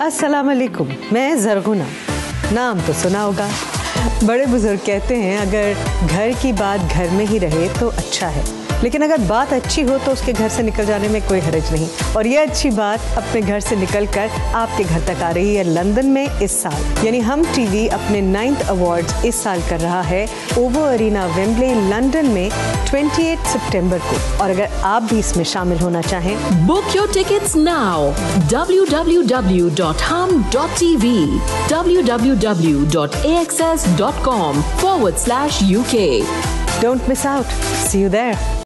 अस्सलाम वालेकुम। मैं ज़रगुना, नाम तो सुना होगा। बड़े बुजुर्ग कहते हैं अगर घर की बात घर में ही रहे तो अच्छा है, लेकिन अगर बात अच्छी हो तो उसके घर से निकल जाने में कोई हर्ज नहीं। और ये अच्छी बात अपने घर से निकलकर आपके घर तक आ रही है लंदन में इस साल। यानी हम टीवी अपने 9th अवार्ड्स इस साल कर रहा है ओवो अरीना वेम्बले लंदन में 28 सितंबर को। और अगर आप भी इसमें शामिल होना चाहें, Book your tickets now. www.hum.tv www.axs.com/UK. don't miss out. See you there.